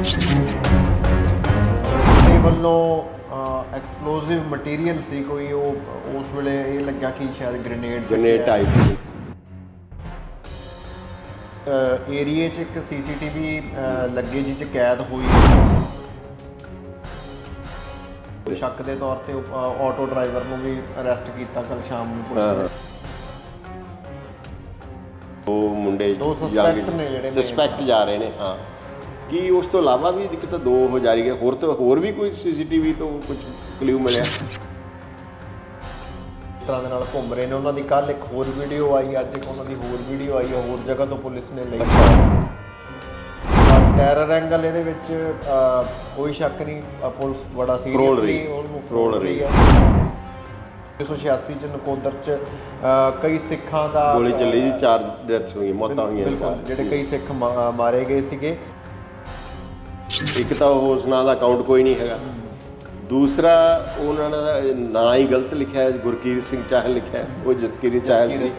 ਕਿਸੇ ਵੱਲੋਂ explosive material ਸੀ ਕੋਈ, ਉਹ ਉਸ ਵੇਲੇ ਇਹ ਲੱਗਿਆ ਕਿ ਸ਼ਾਇਦ ਗ੍ਰੇਨੇਡ ਟਾਈਪ ਏਰੀਏ 'ਚ ਇੱਕ CCTV ਲੱਗੇ ਜਿਹ 'ਚ ਕੈਦ ਹੋਈ। ਸ਼ੱਕ ਦੇ ਤੌਰ ਤੇ ਆਟੋ ਡਰਾਈਵਰ ਨੂੰ ਵੀ ਅਰੈਸਟ ਕੀਤਾ ਕੱਲ ਸ਼ਾਮ ਨੂੰ ਪੁਲਿਸ ਨੇ। ਉਹ ਮੁੰਡੇ ਦੋ ਸਸਪੈਕਟ ਨੇ ਜਿਹੜੇ ਸਸਪੈਕਟ ਜਾ ਰਹੇ ਨੇ। ਹਾਂ, ਕੀ ਉਸ ਤੋਂ ਇਲਾਵਾ ਵੀ ਇੱਕ ਤਾਂ ਦੋ ਹੋ ਜਾ ਰਹੀ ਹੈ, ਹੋਰ ਵੀ ਕੋਈ CCTV ਤੋਂ ਕੁਝ ਕਲਿਊ ਮਿਲਿਆ ਇਸ ਤਰ੍ਹਾਂ ਦੇ ਨਾਲ ਘੁੰਮ ਰਹੇ ਨੇ। ਉਹਨਾਂ ਦੀ ਕੱਲ ਇੱਕ ਹੋਰ ਵੀਡੀਓ ਆਈ, ਅੱਜ ਇੱਕ ਉਹਨਾਂ ਦੀ ਹੋਰ ਵੀਡੀਓ ਆਈ ਹੈ ਹੋਰ ਜਗ੍ਹਾ ਤੋਂ ਪੁਲਿਸ ਨੇ ਲਈ। ਟੈਰਰ ਐਂਗਲ ਇਹਦੇ ਵਿੱਚ ਕੋਈ ਸ਼ੱਕ ਨਹੀਂ, ਪੁਲਿਸ ਬੜਾ ਸੀਰੀਅਸਲੀ ਉਹਨੂੰ ਫਰੋਲ ਰਹੀ ਹੈ। 1986 ਚ ਨਕੋਦਰ ਚ ਕਈ ਸਿੱਖਾਂ ਦਾ ਗੋਲੀ ਚੱਲੀ ਜੀ, 4 ਡੈਥਸ ਹੋਈਆਂ, ਮੌਤਾਂ ਹੋਈਆਂ ਜਿਹੜੇ ਕਈ ਸਿੱਖ ਮਾਰੇ ਗਏ ਸੀਗੇ। ਇੱਕ ਤਾਂ ਉਸ ਨਾਂ ਦਾ ਅਕਾਊਂਟ ਕੋਈ ਨਹੀਂ ਹੈਗਾ, ਦੂਸਰਾ ਉਹਨਾਂ ਦਾ ਨਾਂ ਹੀ ਗਲਤ ਲਿਖਿਆ ਹੈ, ਗੁਰਕੀਰਤ ਸਿੰਘ ਚਾਹਲ ਲਿਖਿਆ, ਉਹ ਜਸਕੀਰਤ ਚਾਹਲ ਸੀ।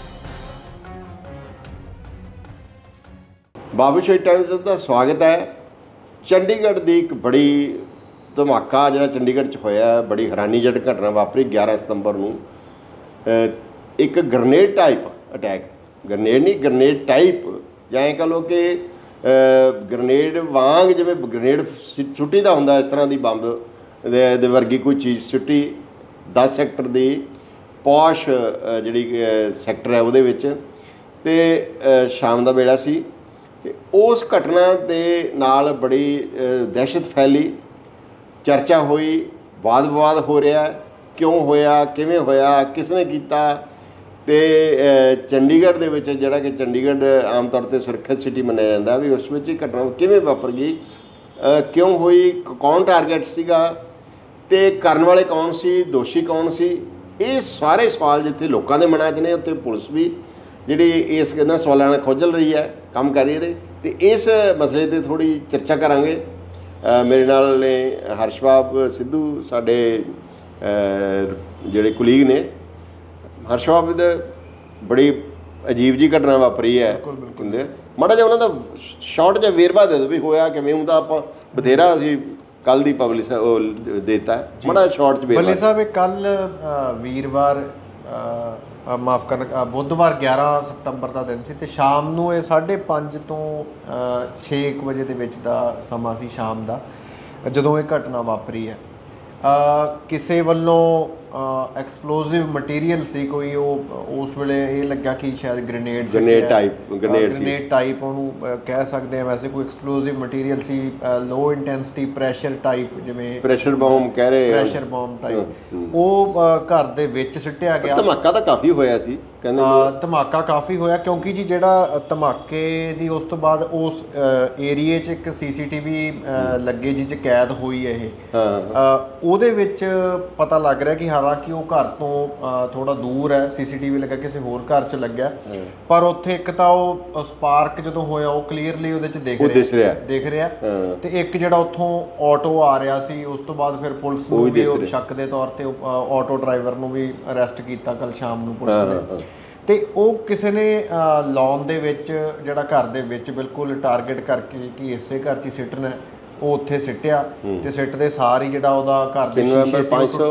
ਬਾਬੂਸ਼ਾਹੀ ਟਾਈਮਜ਼ ਦਾ ਸਵਾਗਤ ਹੈ। ਚੰਡੀਗੜ੍ਹ ਦੀ ਇੱਕ ਬੜੀ ਧਮਾਕਾ ਜਿਹੜਾ ਚੰਡੀਗੜ੍ਹ 'ਚ ਹੋਇਆ, ਬੜੀ ਹੈਰਾਨੀਜਨਕ ਘਟਨਾ ਵਾਪਰੀ 11 ਸਤੰਬਰ ਨੂੰ। ਇੱਕ grenade type attack, grenade type ਜਾਂ ਇਹ ਕਹ ਲਓ ਕਿ ਗ੍ਰਨੇਡ ਵਾਂਗ, ਜਿਵੇਂ ਗ੍ਰਨੇਡ ਸੁੱਟੀ ਦਾ ਹੁੰਦਾ ਇਸ ਤਰ੍ਹਾਂ ਦੀ ਬੰਬ ਦੇ ਵਰਗੀ ਕੋਈ ਚੀਜ਼ ਸੁੱਟੀ 10 ਸੈਕਟਰ ਦੀ ਪੌਸ਼ ਜਿਹੜੀ ਸੈਕਟਰ ਹੈ ਉਹਦੇ ਵਿੱਚ। ਅਤੇ ਸ਼ਾਮ ਦਾ ਵੇਲਾ ਸੀ ਅਤੇ ਉਸ ਘਟਨਾ ਦੇ ਨਾਲ ਬੜੀ ਦਹਿਸ਼ਤ ਫੈਲੀ, ਚਰਚਾ ਹੋਈ, ਵਾਦ ਵਿਵਾਦ ਹੋ ਰਿਹਾ, ਕਿਉਂ ਹੋਇਆ, ਕਿਵੇਂ ਹੋਇਆ, ਕਿਸ ਨੇ ਕੀਤਾ। ਅਤੇ ਚੰਡੀਗੜ੍ਹ ਦੇ ਵਿੱਚ ਜਿਹੜਾ ਕਿ ਚੰਡੀਗੜ੍ਹ ਆਮ ਤੌਰ 'ਤੇ ਸੁਰੱਖਿਅਤ ਸਿਟੀ ਮੰਨਿਆ ਜਾਂਦਾ, ਵੀ ਉਸ ਵਿੱਚ ਇਹ ਘਟਨਾ ਕਿਵੇਂ ਵਾਪਰ ਗਈ, ਕਿਉਂ ਹੋਈ, ਕੌਣ ਟਾਰਗੇਟ ਸੀਗਾ ਅਤੇ ਕਰਨ ਵਾਲੇ ਕੌਣ ਸੀ, ਦੋਸ਼ੀ ਕੌਣ ਸੀ। ਇਹ ਸਾਰੇ ਸਵਾਲ ਜਿੱਥੇ ਲੋਕਾਂ ਦੇ ਮਨਾਂ 'ਚ ਨੇ, ਉੱਥੇ ਪੁਲਿਸ ਵੀ ਜਿਹੜੀ ਇਸ ਇਹਨਾਂ ਸਵਾਲਾਂ ਨਾਲ ਖੋਜਲ ਰਹੀ ਹੈ, ਕੰਮ ਕਰ ਰਹੀ ਹੈ। ਅਤੇ ਇਸ ਮਸਲੇ 'ਤੇ ਥੋੜ੍ਹੀ ਚਰਚਾ ਕਰਾਂਗੇ। ਮੇਰੇ ਨਾਲ ਨੇ ਹਰਸ਼ਬਾਬ ਸਿੱਧੂ, ਸਾਡੇ ਜਿਹੜੇ ਕੁਲੀਗ ਨੇ। ਹਰਸ਼ਬਾਬ ਦੇ ਬੜੀ ਅਜੀਬ ਜਿਹੀ ਘਟਨਾ ਵਾਪਰੀ ਹੈ, ਮਾੜਾ ਜਿਹਾ ਉਹਨਾਂ ਦਾ ਸ਼ਾਰਟ ਜਿਹਾ ਵੇਰਵਾ ਦੇ ਦਿਓ ਵੀ ਹੋਇਆ ਕਿਵੇਂ। ਹੁੰਦਾ ਆਪਾਂ ਬਥੇਰਾ ਅਸੀਂ ਕੱਲ੍ਹ ਦੀ ਪਬਲਿਸ਼ ਉਹ ਦੇਤਾ, ਮਾੜਾ ਸ਼ਾਰਟ 'ਚ ਵੇਰਵਾ। ਬੱਲੇ ਸਾਹਿਬ, ਇਹ ਕੱਲ੍ਹ ਵੀਰਵਾਰ ਮਾਫ਼ ਕਰਨਾ ਬੁੱਧਵਾਰ 11 ਸਤੰਬਰ ਦਾ ਦਿਨ ਸੀ ਅਤੇ ਸ਼ਾਮ ਨੂੰ ਇਹ 5:30 ਤੋਂ 6 ਵਜੇ ਦੇ ਵਿੱਚ ਦਾ ਸਮਾਂ ਸੀ ਸ਼ਾਮ ਦਾ, ਜਦੋਂ ਇਹ ਘਟਨਾ ਵਾਪਰੀ ਹੈ। ਕਿਸੇ ਵੱਲੋਂ ਐਕਸਪਲੋਸਿਵ ਮਟੀਰੀਅਲ ਸੀ ਕੋਈ, ਉਹ ਉਸ ਵੇਲੇ ਇਹ ਲੱਗਿਆ ਕਿ ਸ਼ਾਇਦ ਗ੍ਰੇਨੇਡ ਟਾਈਪ ਉਹਨੂੰ ਕਹਿ ਸਕਦੇ ਹਾਂ। ਵੈਸੇ ਕੋਈ ਐਕਸਪਲੋਸਿਵ ਮਟੀਰੀਅਲ ਸੀ, ਲੋ ਇੰਟੈਂਸਿਟੀ ਪ੍ਰੈਸ਼ਰ ਟਾਈਪ, ਜਿਵੇਂ ਪ੍ਰੈਸ਼ਰ ਬੌਮ ਕਹਿ ਰਹੇ, ਪ੍ਰੈਸ਼ਰ ਬੌਮ ਟਾਈਪ, ਉਹ ਘਰ ਦੇ ਵਿੱਚ ਸਿੱਟਿਆ ਗਿਆ। ਧਮਾਕਾ ਤਾਂ ਕਾਫੀ ਹੋਇਆ ਸੀ ਕਹਿੰਦੇ, ਧਮਾਕਾ ਕਾਫੀ ਹੋਇਆ ਕਿਉਂਕਿ ਜੀ ਜਿਹੜਾ ਧਮਾਕੇ ਦੀ ਉਸ ਤੋਂ ਬਾਅਦ ਉਸ ਏਰੀਏ 'ਚ ਇੱਕ CCTV ਲੱਗੇ ਜਿਹ 'ਚ ਕੈਦ ਹੋਈ ਹੈ ਇਹ। ਉਹਦੇ ਵਿੱਚ ਪਤਾ ਲੱਗ ਰਿਹਾ ਕਿ ਹਾਲਾਂਕਿ ਉਹ ਘਰ ਤੋਂ ਥੋੜਾ ਦੂਰ ਹੈ, CCTV ਲੱਗਾ ਕਿਸੇ ਹੋਰ ਘਰ 'ਚ ਲੱਗਿਆ, ਪਰ ਉੱਥੇ ਇੱਕ ਤਾਂ ਉਹ ਸਪਾਰਕ ਜਦੋਂ ਹੋਇਆ ਉਹ ਕਲੀਅਰਲੀ ਉਹਦੇ 'ਚ ਦਿਖ ਰਿਹਾ ਤੇ ਇੱਕ ਜਿਹੜਾ ਉੱਥੋਂ ਆਟੋ ਆ ਰਿਹਾ ਸੀ, ਉਸ ਤੋਂ ਬਾਅਦ ਫਿਰ ਪੁਲਿਸ ਨੂੰ ਵੀ ਉਹ ਸ਼ੱਕ ਦੇ ਤੌਰ ਤੇ ਆਟੋ ਡਰਾਈਵਰ ਨੂੰ ਵੀ ਅਰੈਸਟ ਕੀਤਾ ਕੱਲ ਸ਼ਾਮ ਨੂੰ ਪੁਲਿਸ ਨੇ। ਤੇ ਉਹ ਕਿਸੇ ਨੇ ਲਾਉਣ ਦੇ ਵਿੱਚ ਜਿਹੜਾ ਘਰ ਦੇ ਵਿੱਚ ਬਿਲਕੁਲ ਟਾਰਗੇਟ ਕਰਕੇ ਕਿ ਇਸੇ ਘਰ 'ਚ ਹੀ ਸਿੱਟਣਾ, ਉਹ ਉੱਥੇ ਸਿੱਟਿਆ ਤੇ ਸਿੱਟ ਦੇ ਸਾਰ ਹੀ ਜਿਹੜਾ ਉਹਦਾ ਘਰ ਦੇ ਸ਼ੀਸ਼ੇ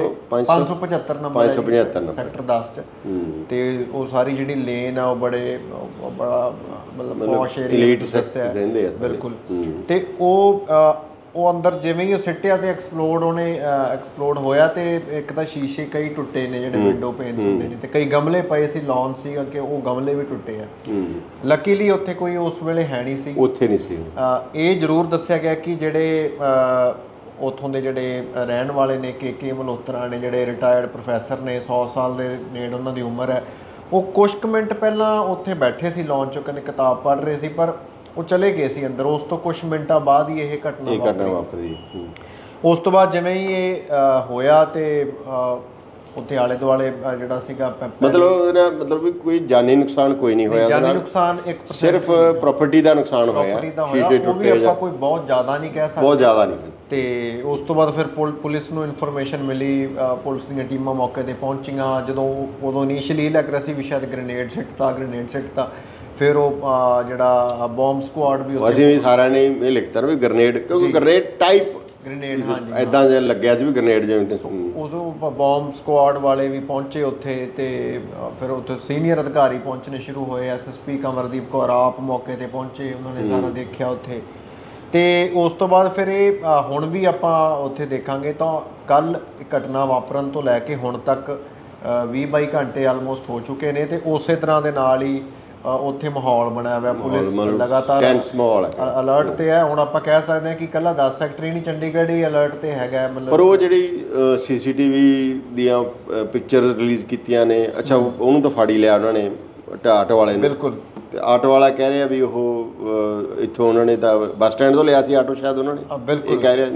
575 ਨੰਬਰ ਸੈਕਟਰ 10 'ਚ, ਤੇ ਉਹ ਸਾਰੀ ਜਿਹੜੀ ਲੇਨ ਆ ਉਹ ਬੜਾ ਮਤਲਬ ਪੌਸ਼ ਏਰੀਆ ਦੱਸਿਆ ਬਿਲਕੁਲ। ਤੇ ਉਹ ਅੰਦਰ ਜਿਵੇਂ ਹੀ ਉਹ ਸਿੱਟਿਆ ਤੇ ਐਕਸਪਲੋਡ ਹੋਇਆ ਤੇ ਇੱਕ ਤਾਂ ਸ਼ੀਸ਼ੇ ਕਈ ਟੁੱਟੇ ਨੇ, ਜਿਹੜੇ ਵਿੰਡੋ ਪੇਨਸ ਹੁੰਦੇ ਨੇ, ਤੇ ਕਈ ਗਮਲੇ ਪਏ ਸੀ, ਲੌਨ ਸੀਗਾ ਕਿ ਉਹ ਗਮਲੇ ਵੀ ਟੁੱਟੇ ਆ। ਲੱਕੀਲੀ ਉੱਥੇ ਕੋਈ ਉਸ ਵੇਲੇ ਹੈ ਨਹੀਂ ਸੀ, ਉੱਥੇ ਨਹੀਂ ਸੀ। ਇਹ ਜ਼ਰੂਰ ਦੱਸਿਆ ਗਿਆ ਕਿ ਜਿਹੜੇ ਉੱਥੋਂ ਦੇ ਜਿਹੜੇ ਰਹਿਣ ਵਾਲੇ ਨੇ, KK ਮਲਹੋਤਰਾ ਨੇ, ਜਿਹੜੇ ਰਿਟਾਇਰਡ ਪ੍ਰੋਫੈਸਰ ਨੇ, 100 ਸਾਲ ਦੇ ਨੇੜੇ ਉਹਨਾਂ ਦੀ ਉਮਰ ਹੈ, ਉਹ ਕੁਛ ਕੁ ਮਿੰਟ ਪਹਿਲਾਂ ਉੱਥੇ ਬੈਠੇ ਸੀ ਲੌਨ 'ਚੋਂ, ਕਹਿੰਦੇ ਕਿਤਾਬ ਪੜ੍ਹ ਰਹੇ ਸੀ, ਪਰ ਉਹ ਚਲੇ ਗਏ ਸੀ ਅੰਦਰ। ਉਸ ਤੋਂ ਕੁਛ ਮਿੰਟਾਂ ਬਾਅਦ ਹੀ ਇਹ ਘਟਨਾ ਵਾਪਰੀ। ਉਸ ਤੋਂ ਬਾਅਦ ਜਿਵੇਂ ਹੀ ਇਹ ਹੋਇਆ ਤੇ ਉੱਥੇ ਆਲੇ ਦੁਆਲੇ ਜਿਹੜਾ ਸੀਗਾ ਮਤਲਬ ਵੀ ਕੋਈ ਜਾਨੀ ਨੁਕਸਾਨ ਕੋਈ ਨਹੀਂ ਹੋਇਆ। ਜਾਨੀ ਨੁਕਸਾਨ ਸਿਰਫ ਪ੍ਰਾਪਰਟੀ ਦਾ ਨੁਕਸਾਨ ਹੋਇਆ, ਸ਼ੀਸ਼ੇ ਟੁੱਟੇ, ਆਪਾਂ ਕੋਈ ਬਹੁਤ ਜ਼ਿਆਦਾ ਨਹੀਂ ਕਹਿ ਸਕਦੇ, ਬਹੁਤ ਜ਼ਿਆਦਾ ਨਹੀਂ। ਤੇ ਉਸ ਤੋਂ ਬਾਅਦ ਫਿਰ ਪੁਲਿਸ ਨੂੰ ਇਨਫੋਰਮੇਸ਼ਨ ਮਿਲੀ, ਪੁਲਿਸ ਦੀਆਂ ਟੀਮਾਂ ਮੌਕੇ ਤੇ ਪਹੁੰਚੀਆਂ। ਉਦੋਂ ਇਨੀਸ਼ੀਅਲੀ ਲੱਗ ਰਿਹਾ ਸੀ ਵੀ ਸ਼ਾਇਦ ਗ੍ਰੇਨੇਡ ਸਿੱਟਤਾ, ਫਿਰ ਉਹ ਜਿਹੜਾ ਬੰਬ ਸਕੁਆਡ ਵੀ ਅਸੀਂ ਵੀ ਸਾਰਿਆਂ ਨੇ ਇਹ ਲਿਖਤਾ ਵੀ ਗ੍ਰਨੇਡ, ਕਿਉਂਕਿ ਗ੍ਰਨੇਡ ਟਾਈਪ ਗ੍ਰੇਨੇਡ, ਹਾਂਜੀ ਐਦਾਂ ਜਿਹਾ ਲੱਗਿਆ ਸੀ ਵੀ ਗ੍ਰਨੇਡ ਜਿਵੇਂ। ਉਦੋਂ ਬੰਬ ਸਕੁਆਡ ਵਾਲੇ ਵੀ ਪਹੁੰਚੇ ਉੱਥੇ, ਤੇ ਫਿਰ ਉੱਥੇ ਸੀਨੀਅਰ ਅਧਿਕਾਰੀ ਪਹੁੰਚਣੇ ਸ਼ੁਰੂ ਹੋਏ। ਐਸਐਸਪੀ ਕਮਰਦੀਪ ਕੌਰ ਆਪ ਮੌਕੇ ਤੇ ਪਹੁੰਚੇ, ਉਹਨਾਂ ਨੇ ਸਾਰਾ ਦੇਖਿਆ ਉੱਥੇ। ਤੇ ਉਸ ਤੋਂ ਬਾਅਦ ਫਿਰ ਇਹ ਹੁਣ ਵੀ ਆਪਾਂ ਉੱਥੇ ਦੇਖਾਂਗੇ ਤਾਂ ਕੱਲ੍ਹ ਘਟਨਾ ਵਾਪਰਨ ਤੋਂ ਲੈ ਕੇ ਹੁਣ ਤੱਕ 20-22 ਘੰਟੇ ਆਲਮੋਸਟ ਹੋ ਚੁੱਕੇ ਨੇ, ਤੇ ਉਸੇ ਤਰ੍ਹਾਂ ਦੇ ਨਾਲ ਹੀ ਉੱਥੇ ਮਾਹੌਲ ਬਣਿਆ ਹੋਇਆ। ਪੁਲਿਸ ਲਗਾਤਾਰ ਅਲਰਟ ਤੇ ਹੈ। ਹੁਣ ਆਪਾਂ ਕਹਿ ਸਕਦੇ ਹਾਂ ਕਿ ਇਕੱਲਾ 10 ਸੈਕਟਰ ਹੀ ਨਹੀਂ, ਚੰਡੀਗੜ੍ਹ ਹੀ ਅਲਰਟ ਤੇ ਹੈਗਾ। ਮਤਲਬ ਪਰ ਉਹ ਜਿਹੜੀ CCTV ਦੀਆਂ ਪਿਕਚਰ ਰਿਲੀਜ਼ ਕੀਤੀਆਂ ਨੇ, ਅੱਛਾ ਉਹਨੂੰ ਤਾਂ ਫੜ ਹੀ ਲਿਆ ਉਹਨਾਂ ਨੇ, ਆਟੋ ਵਾਲੇ ਨੇ। ਬਿਲਕੁਲ। ਤੇ ਆਟੋ ਵਾਲਾ ਕਹਿ ਰਿਹਾ ਵੀ ਉਹ ਇੱਥੋਂ ਉਹਨਾਂ ਨੇ ਤਾਂ ਬੱਸ ਸਟੈਂਡ ਤੋਂ ਲਿਆ ਸੀ ਆਟੋ, ਸ਼ਾਇਦ ਉਹਨਾਂ ਨੇ, ਇਹ ਕਹਿ ਰਿਹਾ।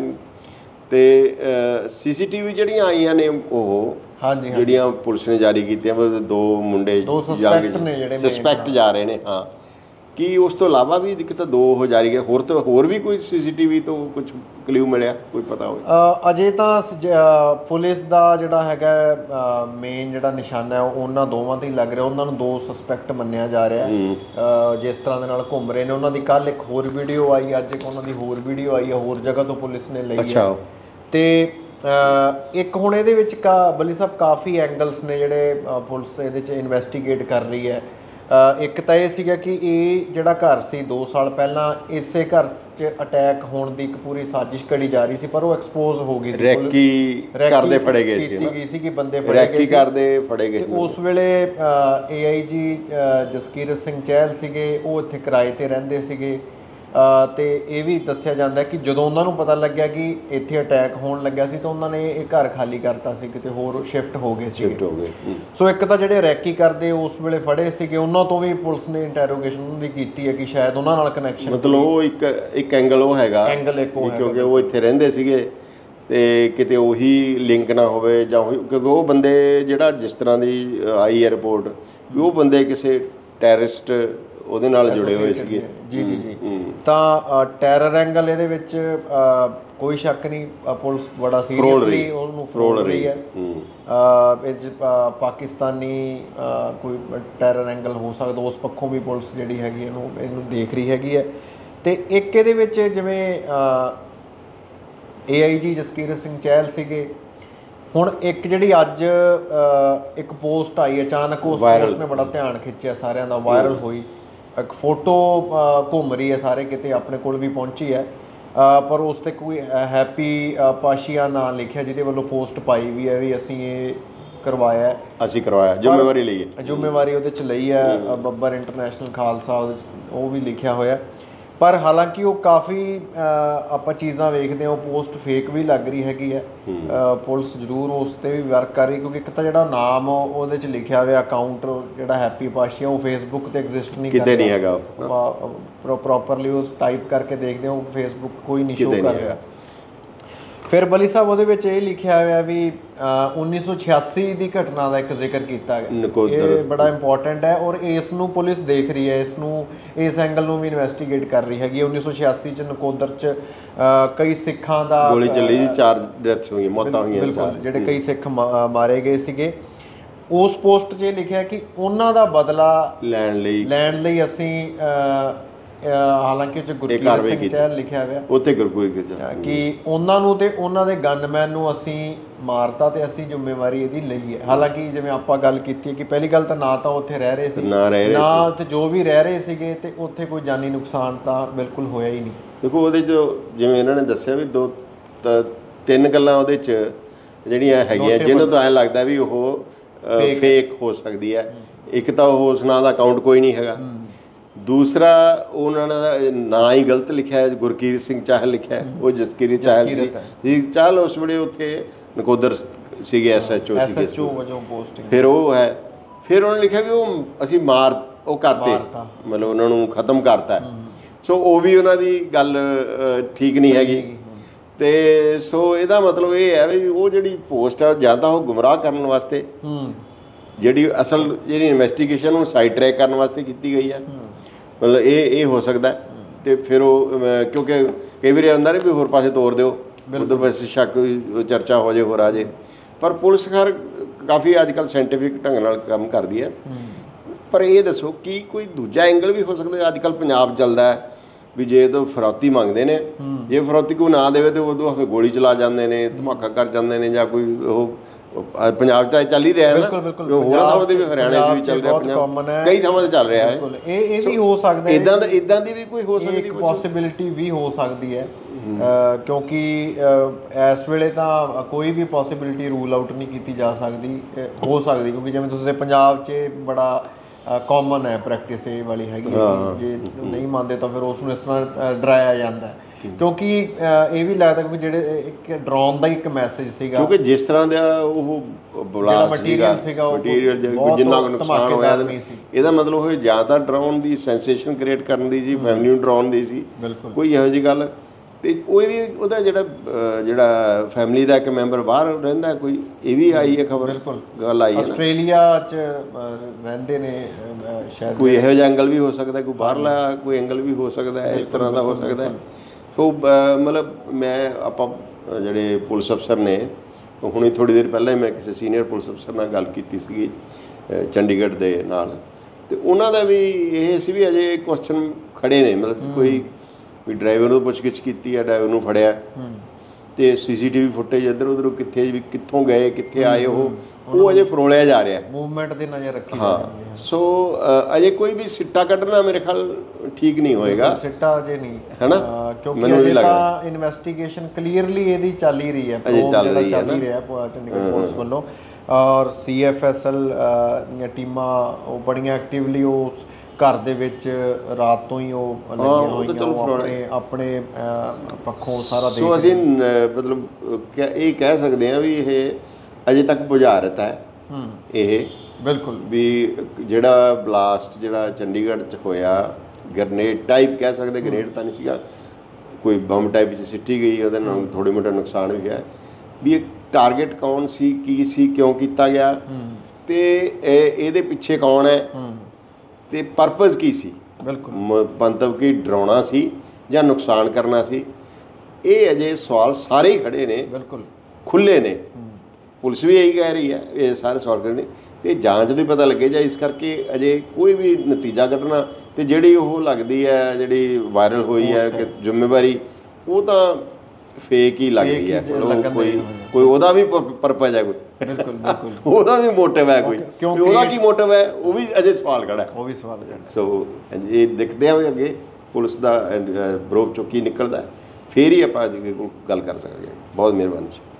ਤੇ CCTV ਜਿਹੜੀਆਂ ਆਈਆਂ ਨੇ ਉਹ ਜਿਹੜੀਆਂ ਪੁਲਿਸ ਨੇ ਜਾਰੀ ਕੀਤੀਆਂ, 2 ਮੁੰਡੇ ਸਸਪੈਕਟ ਜਾ ਰਹੇ ਨੇ। ਹਾਂ, ਕੀ ਉਸ ਤੋਂ ਇਲਾਵਾ ਵੀ ਇੱਕ ਤਾਂ 2 ਹੋ ਜਾਰੀ ਗਏ, ਹੋਰ ਵੀ ਕੋਈ CCTV ਤੋਂ ਕੁਝ ਕਲਿਊ ਮਿਲਿਆ, ਕੋਈ ਪਤਾ ਹੋਵੇ? ਅਜੇ ਤਾਂ ਪੁਲਿਸ ਦਾ ਜਿਹੜਾ ਹੈਗਾ ਮੇਨ ਜਿਹੜਾ ਨਿਸ਼ਾਨਾ ਹੈ ਉਹਨਾਂ ਦੋਵਾਂ ਤੇ ਹੀ ਲੱਗ ਰਿਹਾ। ਉਹਨਾਂ ਨੂੰ 2 ਸਸਪੈਕਟ ਮੰਨਿਆ ਜਾ ਰਿਹਾ ਜਿਸ ਤਰ੍ਹਾਂ ਦੇ ਨਾਲ ਘੁੰਮ ਰਹੇ ਨੇ। ਉਹਨਾਂ ਦੀ ਕੱਲ੍ਹ ਇੱਕ ਹੋਰ ਵੀਡੀਓ ਆਈ, ਅੱਜ ਇੱਕ ਉਹਨਾਂ ਦੀ ਹੋਰ ਵੀਡੀਓ ਆਈ ਹੈ, ਹੋਰ ਜਗ੍ਹਾ ਤੋਂ ਪੁਲਿਸ ਨੇ ਲਈ ਹੈ। ਤੇ ਇੱਕ ਹੁਣ ਇਹਦੇ ਵਿੱਚ ਬੱਲੀ ਸਾਹਿਬ ਕਾਫੀ ਐਂਗਲਸ ਨੇ ਜਿਹੜੇ ਪੁਲਿਸ ਇਹਦੇ 'ਚ ਇਨਵੈਸਟੀਗੇਟ ਕਰ ਰਹੀ ਹੈ। ਇੱਕ ਤਾਂ ਇਹ ਸੀਗਾ ਕਿ ਇਹ ਜਿਹੜਾ ਘਰ ਸੀ 2 ਸਾਲ ਪਹਿਲਾਂ ਇਸੇ ਘਰ 'ਚ ਅਟੈਕ ਹੋਣ ਦੀ ਇੱਕ ਪੂਰੀ ਸਾਜ਼ਿਸ਼ ਕੜੀ ਜਾ ਰਹੀ ਸੀ, ਪਰ ਉਹ ਐਕਸਪੋਜ਼ ਹੋ ਗਈ ਸੀ। ਰੈਕੀ ਕਰਦੇ ਫੜੇ ਗਏ ਸੀ, ਕੀਤੀ ਗਈ ਸੀ ਕਿ ਬੰਦੇ ਫੜੇ ਗਏ ਸੀ। ਤੇ ਉਸ ਵੇਲੇ AIG ਜਸਕੀਰਤ ਸਿੰਘ ਚਹਿਲ ਸੀਗੇ, ਉਹ ਇੱਥੇ ਕਿਰਾਏ ਤੇ ਰਹਿੰਦੇ ਸੀਗੇ। ਤੇ ਇਹ ਵੀ ਦੱਸਿਆ ਜਾਂਦਾ ਕਿ ਜਦੋਂ ਉਹਨਾਂ ਨੂੰ ਪਤਾ ਲੱਗਿਆ ਕਿ ਇੱਥੇ ਅਟੈਕ ਹੋਣ ਲੱਗਿਆ ਸੀ ਤਾਂ ਉਹਨਾਂ ਨੇ ਇਹ ਘਰ ਖਾਲੀ ਕਰਤਾ ਸੀ, ਕਿਤੇ ਹੋਰ ਸ਼ਿਫਟ ਹੋ ਗਏ ਸੀ। ਸੋ ਇੱਕ ਤਾਂ ਜਿਹੜੇ ਰੈਕੀ ਕਰਦੇ ਉਸ ਵੇਲੇ ਫੜੇ ਸੀਗੇ, ਉਹਨਾਂ ਤੋਂ ਵੀ ਪੁਲਿਸ ਨੇ ਇੰਟਰੋਗੇਸ਼ਨ ਉਹਨਾਂ ਦੀ ਕੀਤੀ ਹੈ ਕਿ ਸ਼ਾਇਦ ਉਹਨਾਂ ਨਾਲ ਕਨੈਕਸ਼ਨ, ਮਤਲਬ ਉਹ ਇੱਕ ਐਂਗਲ ਉਹ ਹੈਗਾ, ਕਿਉਂਕਿ ਉਹ ਇੱਥੇ ਰਹਿੰਦੇ ਸੀਗੇ ਤੇ ਕਿਤੇ ਉਹੀ ਲਿੰਕ ਨਾ ਹੋਵੇ ਜਾਂ ਕਿਉਂਕਿ ਉਹ ਬੰਦੇ ਜਿਹੜਾ ਜਿਸ ਤਰ੍ਹਾਂ ਦੀ ਆਈ ਹੈ ਰਿਪੋਰਟ ਵੀ ਉਹ ਬੰਦੇ ਕਿਸੇ ਟੈਰਰਿਸਟ ਉਹਦੇ ਨਾਲ ਜੁੜੇ ਹੋਏ ਸੀਗੇ। ਜੀ। ਤਾਂ ਟੈਰਰ ਐਂਗਲ ਇਹਦੇ ਵਿੱਚ ਕੋਈ ਸ਼ੱਕ ਨਹੀਂ, ਪੁਲਿਸ ਬੜਾ ਸੀਰੀਅਸਲੀ ਉਹਨੂੰ ਫਰੋਲ ਰਹੀ ਹੈ। ਇਹ 'ਚ ਪਾਕਿਸਤਾਨੀ ਕੋਈ ਟੈਰਰ ਐਂਗਲ ਹੋ ਸਕਦਾ, ਉਸ ਪੱਖੋਂ ਵੀ ਪੁਲਿਸ ਜਿਹੜੀ ਹੈਗੀ ਇਹਨੂੰ ਦੇਖ ਰਹੀ ਹੈਗੀ ਹੈ। ਤੇ ਇੱਕ ਇਹਦੇ ਵਿੱਚ ਜਿਵੇਂ AIG ਜਸਕੀਰਤ ਸਿੰਘ ਚਹਿਲ ਸੀਗੇ, ਹੁਣ ਇੱਕ ਜਿਹੜੀ ਅੱਜ ਇੱਕ ਪੋਸਟ ਆਈ ਅਚਾਨਕ, ਉਸ ਪੋਸਟ ਨੇ ਬੜਾ ਧਿਆਨ ਖਿੱਚਿਆ ਸਾਰਿਆਂ ਦਾ, ਵਾਇਰਲ ਹੋਈ। ਇੱਕ ਫੋਟੋ ਘੁੰਮ ਰਹੀ ਹੈ ਸਾਰੇ ਕਿਤੇ, ਆਪਣੇ ਕੋਲ ਵੀ ਪਹੁੰਚੀ ਹੈ, ਪਰ ਉਸ 'ਤੇ ਕੋਈ ਹੈਪੀ ਪਾਸ਼ੀਆ ਨਾਂ ਲਿਖਿਆ, ਜਿਹਦੇ ਵੱਲੋਂ ਪੋਸਟ ਪਾਈ ਵੀ ਹੈ ਵੀ ਅਸੀਂ ਇਹ ਕਰਵਾਇਆ, ਜ਼ਿੰਮੇਵਾਰੀ ਲਈ ਹੈ, ਜ਼ਿੰਮੇਵਾਰੀ ਉਹਦੇ 'ਚ ਲਈ ਹੈ। ਬੱਬਰ ਇੰਟਰਨੈਸ਼ਨਲ ਖਾਲਸਾ ਉਹਦੇ 'ਚ ਉਹ ਵੀ ਲਿਖਿਆ ਹੋਇਆ। ਪਰ ਹਾਲਾਂਕਿ ਉਹ ਕਾਫੀ ਆਪਾਂ ਚੀਜ਼ਾਂ ਵੇਖਦੇ ਹਾਂ, ਉਹ ਪੋਸਟ ਫੇਕ ਵੀ ਲੱਗ ਰਹੀ ਹੈਗੀ ਹੈ। ਪੁਲਿਸ ਜ਼ਰੂਰ ਉਸ 'ਤੇ ਵੀ ਵਰਕ ਕਰ ਰਹੀ, ਕਿਉਂਕਿ ਇੱਕ ਤਾਂ ਜਿਹੜਾ ਨਾਮ ਉਹਦੇ 'ਚ ਲਿਖਿਆ ਹੋਇਆ ਅਕਾਊਂਟ ਜਿਹੜਾ ਹੈਪੀ ਪਾਸ਼ੀਆ, ਉਹ ਫੇਸਬੁੱਕ 'ਤੇ ਐਗਜ਼ਿਸਟ ਨਹੀਂ ਕਰਦਾ, ਕਿਤੇ ਨਹੀਂ ਹੈਗਾ ਪ੍ਰੋਪਰਲੀ। ਉਹ ਟਾਈਪ ਕਰਕੇ ਦੇਖਦੇ ਹੋ, ਫੇਸਬੁੱਕ ਕੋਈ ਨਹੀਂ ਸ਼ੋ ਕਰ ਰਿਹਾ। ਫਿਰ ਬੱਲੀ ਸਾਹਿਬ ਉਹਦੇ ਵਿੱਚ ਇਹ ਲਿਖਿਆ ਹੋਇਆ ਵੀ 1986 ਦੀ ਘਟਨਾ ਦਾ ਇੱਕ ਜ਼ਿਕਰ ਕੀਤਾ ਗਿਆ, ਇਹ ਬੜਾ ਇੰਪੋਰਟੈਂਟ ਹੈ। ਔਰ ਇਸ ਨੂੰ ਪੁਲਿਸ ਦੇਖ ਰਹੀ ਹੈ, ਇਸ ਐਂਗਲ ਨੂੰ ਵੀ ਇਨਵੈਸਟੀਗੇਟ ਕਰ ਰਹੀ ਹੈਗੀ। 1986 'ਚ ਨਕੋਦਰ 'ਚ ਕਈ ਸਿੱਖਾਂ ਦਾ ਗੋਲੀ ਚੱਲੀ, 4 ਡੈਥਸ ਹੋਈਆਂ, ਮੌਤਾਂ ਹੋਈਆਂ, ਬਿਲਕੁਲ, ਜਿਹੜੇ ਕਈ ਸਿੱਖ ਮਾਰੇ ਗਏ ਸੀਗੇ। ਉਸ ਪੋਸਟ 'ਚ ਇਹ ਲਿਖਿਆ ਕਿ ਉਹਨਾਂ ਦਾ ਬਦਲਾ ਲੈਣ ਲਈ ਅਸੀਂ ਹਾਲਾਂਕਿ ਉਹ 'ਚ ਗੁਰਕੀਰਤ ਸਿੰਘ ਚਹਿਲ ਲਿਖਿਆ ਹੋਇਆ ਉੱਥੇ ਕਿ ਉਹਨਾਂ ਨੂੰ ਤੇ ਉਹਨਾਂ ਦੇ ਗਨਮੈਨ ਨੂੰ ਅਸੀਂ ਮਾਰਤਾ ਤੇ ਅਸੀਂ ਜ਼ਿੰਮੇਵਾਰੀ ਇਹਦੀ ਲਈ ਹੈ। ਹਾਲਾਂਕਿ ਜਿਵੇਂ ਆਪਾਂ ਗੱਲ ਕੀਤੀ ਹੈ ਕਿ ਪਹਿਲੀ ਗੱਲ ਤਾਂ ਨਾ ਤਾਂ ਉੱਥੇ ਰਹਿ ਰਹੇ ਸੀ, ਨਾ ਉੱਥੇ ਜੋ ਵੀ ਰਹਿ ਰਹੇ ਸੀਗੇ, ਤੇ ਉੱਥੇ ਕੋਈ ਜਾਨੀ ਨੁਕਸਾਨ ਤਾਂ ਬਿਲਕੁਲ ਹੋਇਆ ਹੀ ਨਹੀਂ। ਦੇਖੋ ਉਹਦੇ 'ਚ ਜਿਵੇਂ ਇਹਨਾਂ ਨੇ ਦੱਸਿਆ ਵੀ 3 ਗੱਲਾਂ ਉਹਦੇ 'ਚ ਜਿਹੜੀਆਂ ਹੈਗੀਆਂ ਜਿਹਨਾਂ ਤੋਂ ਐਂ ਲੱਗਦਾ ਵੀ ਉਹ ਫੇਕ ਹੋ ਸਕਦੀ ਹੈ। ਇੱਕ ਤਾਂ ਉਹ ਉਸ ਨਾਂ ਦਾ ਅਕਾਊਂਟ ਕੋਈ ਨਹੀਂ ਹੈਗਾ, ਦੂਸਰਾ ਉਹਨਾਂ ਦਾ ਨਾਂ ਹੀ ਗਲਤ ਲਿਖਿਆ ਹੈ, ਗੁਰਕੀਰਤ ਸਿੰਘ ਚਾਹਲ ਲਿਖਿਆ, ਉਹ ਜਸਕੀਰਤ ਚਾਹਲ ਸੀ। ਚਾਹਲ ਉਸ ਵੇਲੇ ਉੱਥੇ ਨਕੋਦਰ ਸੀਗੇ, SHO ਵਜੋਂ ਪੋਸਟਿੰਗ। ਫਿਰ ਉਹ ਹੈ, ਫਿਰ ਉਹਨਾਂ ਨੇ ਲਿਖਿਆ ਵੀ ਉਹ ਅਸੀਂ ਕਰਤੇ, ਮਤਲਬ ਉਹਨਾਂ ਨੂੰ ਖਤਮ ਕਰਤਾ। ਸੋ ਉਹ ਵੀ ਉਹਨਾਂ ਦੀ ਗੱਲ ਠੀਕ ਨਹੀਂ ਹੈਗੀ। ਤੇ ਸੋ ਇਹਦਾ ਮਤਲਬ ਇਹ ਹੈ ਵੀ ਉਹ ਜਿਹੜੀ ਪੋਸਟ ਹੈ ਜਾਂ ਤਾਂ ਉਹ ਗੁੰਮਰਾਹ ਕਰਨ ਵਾਸਤੇ, ਜਿਹੜੀ ਅਸਲ ਜਿਹੜੀ ਇਨਵੈਸਟੀਗੇਸ਼ਨ ਨੂੰ ਸਾਈਡ ਟਰੈਕ ਕਰਨ ਵਾਸਤੇ ਕੀਤੀ ਗਈ ਹੈ, ਮਤਲਬ ਇਹ ਹੋ ਸਕਦਾ। ਤੇ ਫਿਰ ਉਹ ਕਿਉਂਕਿ ਕਈ ਵਾਰੀ ਹੁੰਦਾ ਨਹੀਂ ਵੀ ਹੋਰ ਪਾਸੇ ਤੋਰ ਦਿਓ, ਉੱਧਰ ਪਾਸੇ ਸ਼ੱਕ ਚਰਚਾ ਹੋ ਜੇ, ਹੋਰ ਆ ਜੇ। ਪਰ ਪੁਲਿਸ ਕਾਫੀ ਅੱਜ ਕੱਲ੍ਹ ਸਾਇੰਟੀਫਿਕ ਢੰਗ ਨਾਲ ਕੰਮ ਕਰਦੀ ਹੈ। ਪਰ ਇਹ ਦੱਸੋ ਕੀ ਕੋਈ ਦੂਜਾ ਐਂਗਲ ਵੀ ਹੋ ਸਕਦਾ? ਅੱਜ ਕੱਲ੍ਹ ਪੰਜਾਬ ਚੱਲਦਾ ਹੈ ਵੀ ਜੇ ਤਾਂ ਫਰੌਤੀ ਮੰਗਦੇ ਨੇ, ਜੇ ਫਰੌਤੀ ਕੋਈ ਨਾ ਦੇਵੇ ਤਾਂ ਉਦੋਂ ਫਿਰ ਗੋਲੀ ਚਲਾ ਜਾਂਦੇ ਨੇ, ਧਮਾਕਾ ਕਰ ਜਾਂਦੇ ਨੇ, ਜਾਂ ਕੋਈ ਉਹ ਪੰਜਾਬ 'ਚ ਚੱਲ ਹੀ ਰਿਹਾ ਨਾ, ਹੋਰ ਥਾਵਾਂ 'ਤੇ ਵੀ, ਹਰਿਆਣੇ 'ਚ ਵੀ ਚੱਲ ਰਿਹਾ, ਕਈ ਥਾਵਾਂ 'ਤੇ ਚੱਲ ਰਿਹਾ ਹੈ। ਇਹ ਵੀ ਹੋ ਸਕਦਾ ਹੈ, ਇਦਾਂ ਦੀ ਵੀ ਕੋਈ ਹੋ ਸਕਦੀ, ਇੱਕ ਪੋਸੀਬਿਲਿਟੀ ਵੀ ਹੋ ਸਕਦੀ ਹੈ, ਕਿਉਂਕਿ ਇਸ ਵੇਲੇ ਤਾਂ ਕੋਈ ਵੀ ਪੋਸੀਬਿਲਿਟੀ ਰੂਲ ਆਊਟ ਨਹੀਂ ਕੀਤੀ ਜਾ ਸਕਦੀ, ਹੋ ਸਕਦੀ, ਕਿਉਂਕਿ ਜਿਵੇਂ ਤੁਸੀਂ ਪੰਜਾਬ 'ਚ ਬੜਾ ਕਾਮਨ ਹੈ ਪ੍ਰੈਕਟਿਸ ਇਹ ਵਾਲੀ ਹੈਗੀ, ਜੇ ਨਹੀਂ ਮੰਨਦੇ ਤਾਂ ਫਿਰ ਉਸ ਨੂੰ ਇਸ ਤਰ੍ਹਾਂ ਡਰਾਇਆ ਜਾਂਦਾ ਹੈ, ਕਿਉਂਕਿ ਇਹ ਵੀ ਲੱਗਦਾ ਕਿ ਜਿਹੜੇ ਇੱਕ ਡਰਾਉਣ ਦਾ ਇੱਕ ਮੈਸੇਜ ਸੀਗਾ, ਕਿਉਂਕਿ ਜਿਸ ਤਰ੍ਹਾਂ ਦਾ ਉਹ ਮਟੀਰੀਅਲ ਸੀਗਾ, ਮਟੀਰੀਅਲ ਜਿੰਨਾ ਕੁ ਨੁਕਸਾਨ ਹੋਇਆ, ਇਹਦਾ ਮਤਲਬ ਉਹ ਜ਼ਿਆਦਾ ਡਰਾਉਣ ਦੀ, ਸੈਂਸੇਸ਼ਨ ਕ੍ਰੀਏਟ ਕਰਨ ਦੀ ਸੀ, ਫੈਮਿਲੀ ਨੂੰ ਡਰਾਉਣ ਦੀ ਸੀ, ਕੋਈ ਇਹੋ ਜਿਹੀ ਗੱਲ। ਤੇ ਉਹ ਵੀ ਉਹਦਾ ਜਿਹੜਾ ਫੈਮਿਲੀ ਦਾ ਇੱਕ ਮੈਂਬਰ ਬਾਹਰ ਰਹਿੰਦਾ ਕੋਈ, ਇਹ ਵੀ ਆਈ ਹੈ ਖਬਰ, ਗੱਲ ਆਈ ਹੈ, ਆਸਟ੍ਰੇਲੀਆ 'ਚ ਰਹਿੰਦੇ ਨੇ ਸ਼ਾਇਦ, ਕੋਈ ਇਹੋ ਜਿਹਾ ਐਂਗਲ ਵੀ ਹੋ ਸਕਦਾ, ਕੋਈ ਬਾਹਰਲਾ ਕੋਈ ਐਂਗਲ ਵੀ ਹੋ ਸਕਦਾ ਹੈ, ਇਸ ਤਰ੍ਹਾਂ ਦਾ ਹੋ ਸਕਦਾ ਹੈ। ਸੋ ਮਤਲਬ ਆਪਾਂ ਜਿਹੜੇ ਪੁਲਿਸ ਅਫਸਰ ਨੇ, ਹੁਣੇ ਥੋੜ੍ਹੀ ਦੇਰ ਪਹਿਲਾਂ ਹੀ ਮੈਂ ਕਿਸੇ ਸੀਨੀਅਰ ਪੁਲਿਸ ਅਫਸਰ ਨਾਲ ਗੱਲ ਕੀਤੀ ਸੀਗੀ ਚੰਡੀਗੜ੍ਹ ਦੇ ਨਾਲ, ਅਤੇ ਉਹਨਾਂ ਦਾ ਵੀ ਇਹ ਸੀ ਵੀ ਅਜੇ ਕੁਐਸਚਨ ਖੜ੍ਹੇ ਨੇ, ਮਤਲਬ ਕੋਈ ਵੀ ਡਰਾਈਵਰ ਨੂੰ ਪੁੱਛਗਿੱਛ ਕੀਤੀ ਹੈ, ਡਰਾਈਵਰ ਨੂੰ ਫੜਿਆ, ਅਤੇ CCTV ਫੁਟੇਜ ਇੱਧਰ ਉੱਧਰ ਕਿੱਥੇ ਵੀ, ਕਿੱਥੋਂ ਗਏ, ਕਿੱਥੇ ਆਏ, ਉਹ ਅਜੇ ਫਰੋਲਿਆ ਜਾ ਰਿਹਾ, ਮੂਵਮੈਂਟ 'ਤੇ ਨਜ਼ਰ ਰੱਖੀ। ਹਾਂ, ਸੋ ਅਜੇ ਕੋਈ ਵੀ ਸਿੱਟਾ ਕੱਢਣਾ ਮੇਰੇ ਖਿਆਲ ਠੀਕ ਨਹੀਂ ਹੋਏਗਾ, ਸਿੱਟਾ ਅਜੇ ਨਹੀਂ, ਹੈ ਨਾ, ਕਿਉਂਕਿ ਅਜੇ ਤਾਂ ਇਨਵੈਸਟੀਗੇਸ਼ਨ ਕਲੀਅਰਲੀ ਇਹਦੀ ਚੱਲ ਹੀ ਰਹੀ ਹੈ, ਚੱਲ ਹੀ ਰਿਹਾ ਚੰਡੀਗੜ੍ਹ ਪੁਲਿਸ ਵੱਲੋਂ, ਔਰ CFSL ਦੀਆਂ ਟੀਮਾਂ ਉਹ ਬੜੀਆਂ ਐਕਟਿਵਲੀ ਉਸ ਘਰ ਦੇ ਵਿੱਚ ਰਾਤ ਤੋਂ ਹੀ ਉਹ ਲੱਗੀਆਂ ਹੋਈਆਂ, ਆਪਣੇ ਪੱਖੋਂ ਸਾਰਾ ਦੇਖ। ਸੋ ਅਸੀਂ ਮਤਲਬ ਇਹ ਕਹਿ ਸਕਦੇ ਹਾਂ ਵੀ ਇਹ ਅਜੇ ਤੱਕ ਬੁਝਾਰਤ ਹੈ, ਇਹ ਬਿਲਕੁਲ ਵੀ ਜਿਹੜਾ ਬਲਾਸਟ ਜਿਹੜਾ ਚੰਡੀਗੜ੍ਹ 'ਚ ਹੋਇਆ, ਗ੍ਰਨੇਡ ਟਾਈਪ ਕਹਿ ਸਕਦੇ, ਗ੍ਰਨੇਡ ਤਾਂ ਨਹੀਂ ਸੀਗਾ, ਕੋਈ ਬੰਬ ਟਾਈਪ 'ਚ ਸਿੱਟੀ ਗਈ, ਉਹਦੇ ਨਾਲ ਥੋੜ੍ਹੇ ਮੋਟਾ ਨੁਕਸਾਨ ਵੀ ਹੈ, ਵੀ ਇਹ ਟਾਰਗੇਟ ਕੌਣ ਸੀ, ਕੀ ਸੀ, ਕਿਉਂ ਕੀਤਾ ਗਿਆ, ਅਤੇ ਇਹਦੇ ਪਿੱਛੇ ਕੌਣ ਹੈ, ਅਤੇ ਪਰਪਸ ਕੀ ਸੀ, ਮੰਤਵ ਕੀ ਡਰਾਉਣਾ ਸੀ ਜਾਂ ਨੁਕਸਾਨ ਕਰਨਾ ਸੀ, ਇਹ ਅਜੇ ਸਵਾਲ ਸਾਰੇ ਹੀ ਖੜ੍ਹੇ ਨੇ, ਬਿਲਕੁਲ ਖੁੱਲ੍ਹੇ ਨੇ। ਪੁਲਿਸ ਵੀ ਇਹੀ ਕਹਿ ਰਹੀ ਹੈ, ਇਹ ਸਾਰੇ ਸਵਾਲ ਖੜ੍ਹੇ ਨੇ, ਅਤੇ ਜਾਂਚ ਦੇ ਪਤਾ ਲੱਗੇ ਜਾਂ ਇਸ ਕਰਕੇ ਅਜੇ ਕੋਈ ਵੀ ਨਤੀਜਾ ਕੱਢਣਾ, ਅਤੇ ਜਿਹੜੀ ਉਹ ਲੱਗਦੀ ਹੈ, ਜਿਹੜੀ ਵਾਇਰਲ ਹੋਈ ਹੈ ਕਿ ਜ਼ਿੰਮੇਵਾਰੀ, ਉਹ ਤਾਂ ਫੇਕ ਹੀ ਲੱਗਦੀ ਹੈ, ਕੋਈ ਉਹਦਾ ਵੀ ਪਰਪਸ ਹੈ, ਕੋਈ ਉਹਦਾ ਵੀ ਮੋਟਿਵ ਹੈ, ਕੋਈ ਉਹਦਾ ਕੀ ਮੋਟਿਵ ਹੈ, ਉਹ ਵੀ ਅਜੇ ਸਵਾਲ ਖੜਾ, ਉਹ ਵੀ ਸਵਾਲ ਖੜਾ। ਸੋ ਇਹ ਦੇਖਦੇ ਹਾਂ ਵੀ ਅੱਗੇ ਪੁਲਿਸ ਦਾ ਬਰੋਬ ਚੋਂ ਕੀ ਨਿਕਲਦਾ, ਫਿਰ ਹੀ ਆਪਾਂ ਅੱਗੇ ਗੱਲ ਕਰ ਸਕਾਂਗੇ। ਬਹੁਤ ਮਿਹਰਬਾਨੀ।